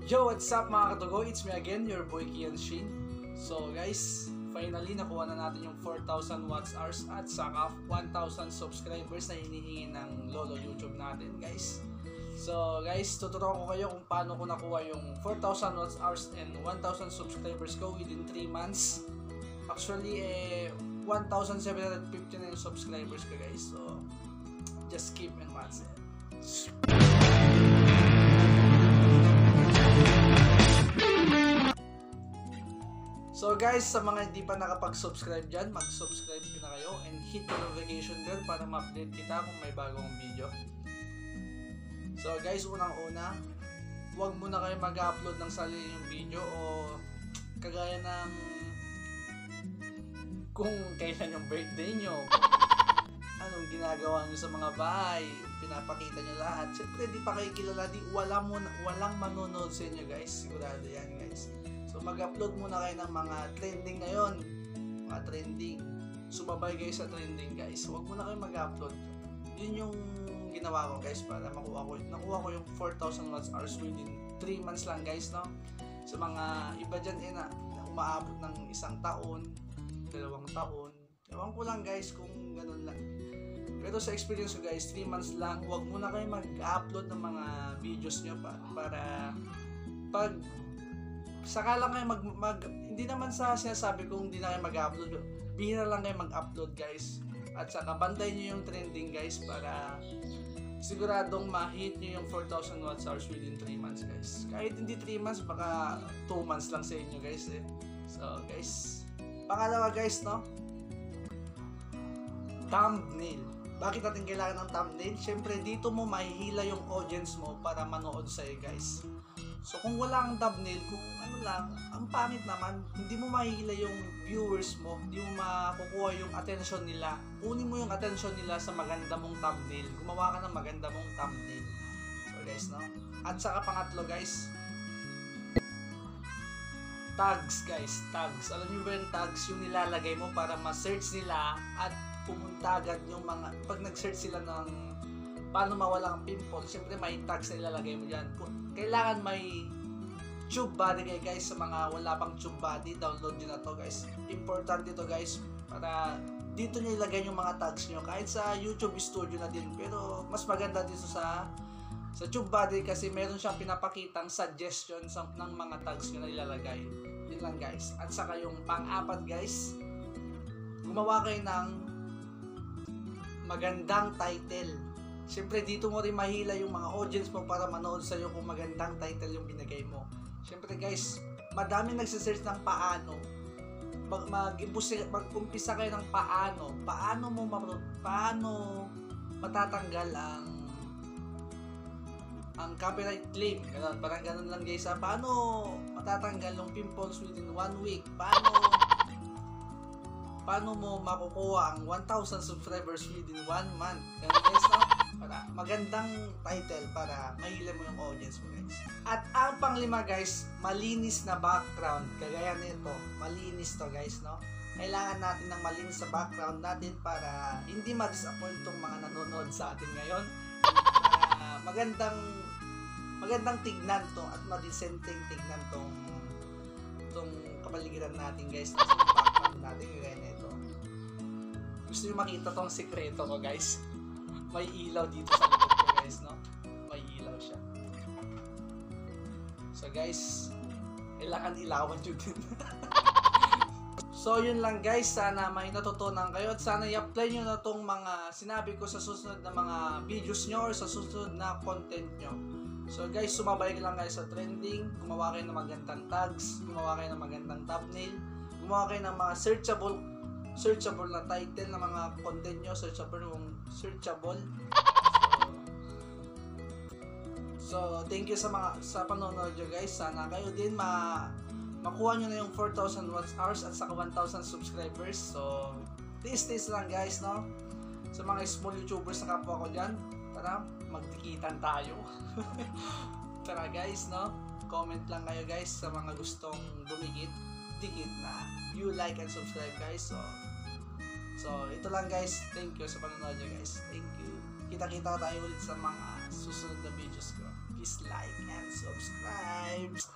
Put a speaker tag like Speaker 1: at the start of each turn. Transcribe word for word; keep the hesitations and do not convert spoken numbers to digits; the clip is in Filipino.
Speaker 1: Yo, what's up mga katugo? It's me again, your boy Kian Shin. So guys, finally nakuha na natin yung four thousand watts hours at saka one thousand subscribers na hinihingi ng lolo YouTube natin guys. So guys, tuturuan ko kayo kung paano ko nakuha yung four thousand watts hours and one thousand subscribers ko within three months. Actually, eh, one thousand seven hundred fifty na yung subscribers ko guys. So, just keep and watch it. So guys, sa mga hindi pa nakapag-subscribe dyan, mag-subscribe na kayo and hit the notification bell para ma-update kita kung may bagong video. So guys, unang-una, huwag muna kayo mag-upload ng sarili yung video o kagaya ng kung kailan yung birthday nyo, anong ginagawa nyo sa mga bahay, pinapakita nyo lahat. Siyempre, di pa kayo kilala, di, walang, muna, walang manonood sa inyo guys, sigurado yan guys. So mag-upload muna kayo ng mga trending ngayon, mga trending. Sumabay kayo sa trending guys. Huwag muna kayo mag-upload. Yun yung ginawa ko guys para makuha ko. Nakuha ko yung four thousand watts hours within three months lang guys, no? Sa mga iba dyan eh na, na umaabot ng isang taon, dalawang taon. Ewan ko lang guys kung ganun lang. Pero sa experience ko guys, three months lang. Huwag muna kayo mag-upload ng mga videos nyo pa, para pag saka lang kayo mag, mag hindi naman sa sinasabi kong hindi na kayo mag-upload, bihira lang kayo mag-upload guys, at saka bantayan nyo yung trending guys para siguradong ma-hit nyo yung four thousand watts hours within three months guys. Kahit hindi three months, baka two months lang sa inyo guys eh. So guys, pangalawa guys, no, thumbnail. Bakit natin kailangan ng thumbnail? Syempre dito mo mahihila yung audience mo para manood sa'yo guys. So kung wala kang thumbnail, kung ano lang, ang pangit naman, hindi mo mahihila yung viewers mo, hindi mo makukuha yung attention nila. Kunin mo yung attention nila sa maganda mong thumbnail. Gumawa ka ng maganda mong thumbnail. So guys, no? At saka pangatlo guys, tags guys, tags. Alam niyo ba yung tags, yung nilalagay mo para ma-search nila at pumunta agad yung mga, pag nag-search sila ng paano mawala ang pimple, siyempre may tags na ilalagay mo dyan. Kailangan may tube body kayo guys. Sa mga wala pang tube body, download nyo na to guys. Importante to guys, para dito nyo ilagay yung mga tags nyo. Kahit sa YouTube Studio na din, pero mas maganda dito sa sa tube body kasi meron siyang pinapakitang suggestion sa, ng mga tags nyo na ilalagay. Yun lang guys. At saka yung pang-apat guys, gumawa kayo ng magandang title. Siyempre dito mo rin mahila yung mga audience mo para manood sa'yo kung magandang title yung binigay mo. Siyempre guys, madami nagsisearch ng paano. Mag-umpisa kayo ng paano. Paano mo paano matatanggal ang ang copyright claim. Ganun, parang ganun lang guys. Ha? Paano matatanggal yung pimples within one week? Paano paano mo makukuha ang one thousand subscribers within one month? Ganun guys, no? Para magandang title para mahila mo yung audience mo guys. At ang panglima guys, malinis na background. Kagaya nito, malinis to guys, no? Kailangan natin ng malinis sa background natin para hindi ma-disappoint tong mga nanonood sa atin ngayon. Uh, magandang magandang tignan to at madisenteng tignan tong tong kapaligiran natin guys. Sa background natin kagaya nito. Gusto niyo makita tong sikreto ko guys? May ilaw dito sa likod ko guys, no? May ilaw siya. So guys, kailangan ilawan nyo din. So yun lang guys, sana may natutunan kayo at sana i-apply nyo na tong mga sinabi ko sa susunod na mga videos nyo or sa susunod na content nyo. So guys, sumabay lang kayo sa trending, gumawa kayo ng magandang tags, gumawa kayo ng magandang thumbnail, gumawa kayo ng mga searchable searchable na title ng mga content nyo, searchable yung searchable. So, so thank you sa mga sa panonood nyo guys. Sana kayo din ma makuha nyo na yung four thousand watts hours at saka one thousand subscribers. So, please please lang guys, no? Sa mga small YouTubers na kapwa ko dyan, tara, magtikitan tayo. Tara guys, no? Comment lang kayo guys sa mga gustong dumikit dikit na you like and subscribe guys. So so ito lang guys, thank you sa panonood nyo guys, thank you. Kita-kita tayo ulit sa mga susunod na videos ko. Please like and subscribe. subscribe.